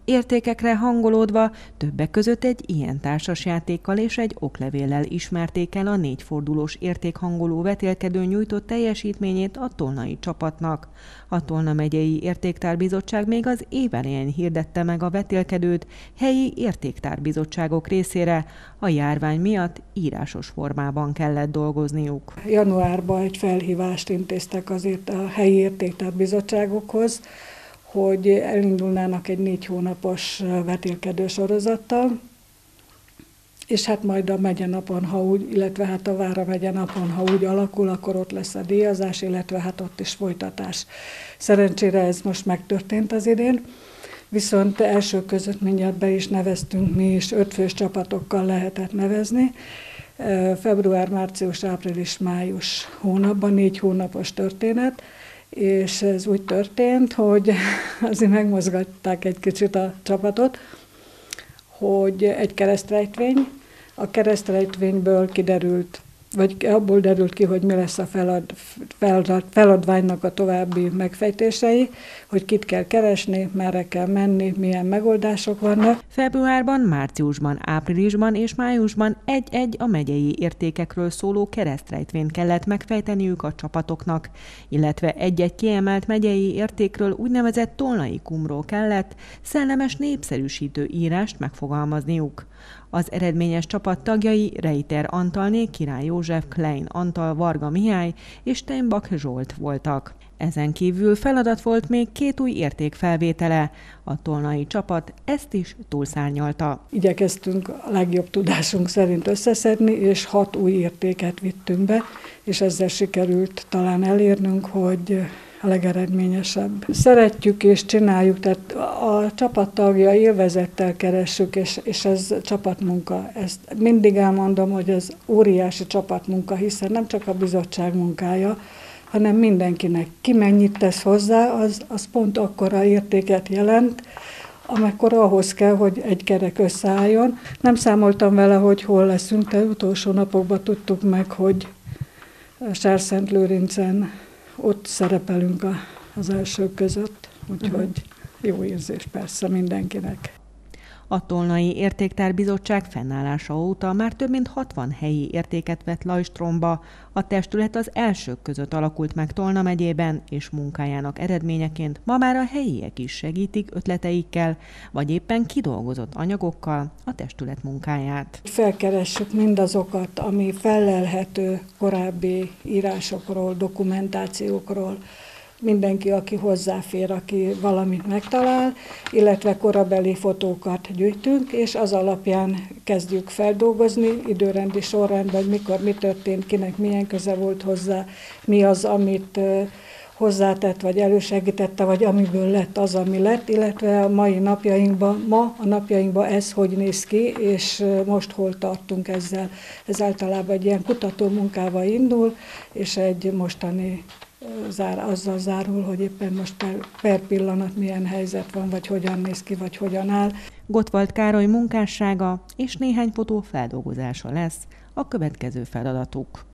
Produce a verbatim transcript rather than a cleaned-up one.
Értékekre hangolódva többek között egy ilyen társasjátékkal és egy oklevéllel ismerték el a négyfordulós értékhangoló vetélkedő nyújtott teljesítményét a tolnai csapatnak. A Tolna megyei értéktárbizottság még az év elején hirdette meg a vetélkedőt helyi értéktárbizottságok részére, a járvány miatt írásos formában kellett dolgozniuk. Januárban egy felhívást intéztek azért a helyi értéktárbizottságokhoz, hogy elindulnának egy négy hónapos vetélkedő sorozattal, és hát majd a megyenapon, ha úgy, illetve hát a Vára megyenapon, ha úgy alakul, akkor ott lesz a díjazás, illetve hát ott is folytatás. Szerencsére ez most megtörtént az idén, viszont első között mindjárt be is neveztünk mi is, ötfős csapatokkal lehetett nevezni. Február, március, április, május hónapban, négy hónapos történet, és ez úgy történt, hogy azért megmozgatták egy kicsit a csapatot, hogy egy keresztrejtvény, a keresztrejtvényből kiderült, vagy abból derült ki, hogy mi lesz a felad, felad, feladványnak a további megfejtései, hogy kit kell keresni, merre kell menni, milyen megoldások vannak. Februárban, márciusban, áprilisban és májusban egy-egy a megyei értékekről szóló keresztrejtvényt kellett megfejteniük a csapatoknak, illetve egy-egy kiemelt megyei értékről úgynevezett tolnaikumról kellett szellemes népszerűsítő írást megfogalmazniuk. Az eredményes csapat tagjai Reiter Antalné, Király József, Klein Antal, Varga Mihály és Steinbach Zsolt voltak. Ezen kívül feladat volt még két új érték felvétele. A tolnai csapat ezt is túlszárnyalta. Igyekeztünk a legjobb tudásunk szerint összeszedni, és hat új értéket vittünk be, és ezzel sikerült talán elérnünk, hogy a legeredményesebb. Szeretjük és csináljuk, tehát a csapattagja élvezettel keressük, és, és ez csapatmunka. Ezt mindig elmondom, hogy ez óriási csapatmunka, hiszen nem csak a bizottság munkája, hanem mindenkinek. Ki mennyit tesz hozzá, az, az pont akkora értéket jelent, amekkor ahhoz kell, hogy egy kerek összeálljon. Nem számoltam vele, hogy hol leszünk, de utolsó napokban tudtuk meg, hogy Sárszentlőrincen ott szerepelünk a, az elsők között, úgyhogy jó érzés persze mindenkinek. A Tolnai Értéktárbizottság fennállása óta már több mint hatvan helyi értéket vett Lajstromba. A testület az elsők között alakult meg Tolna megyében, és munkájának eredményeként ma már a helyiek is segítik ötleteikkel, vagy éppen kidolgozott anyagokkal a testület munkáját. Felkeressük mindazokat, ami fellelhető korábbi írásokról, dokumentációkról, mindenki, aki hozzáfér, aki valamit megtalál, illetve korabeli fotókat gyűjtünk, és az alapján kezdjük feldolgozni, időrendi sorrendben, mikor mi történt, kinek milyen köze volt hozzá, mi az, amit hozzátett, vagy elősegítette, vagy amiből lett az, ami lett, illetve a mai napjainkban, ma a napjainkban ez hogy néz ki, és most hol tartunk ezzel. Ez általában egy ilyen kutató munkával indul, és egy mostani Zár, azzal zárul, hogy éppen most per, per pillanat milyen helyzet van, vagy hogyan néz ki, vagy hogyan áll. Gottwald Károly munkássága és néhány fotó feldolgozása lesz a következő feladatuk.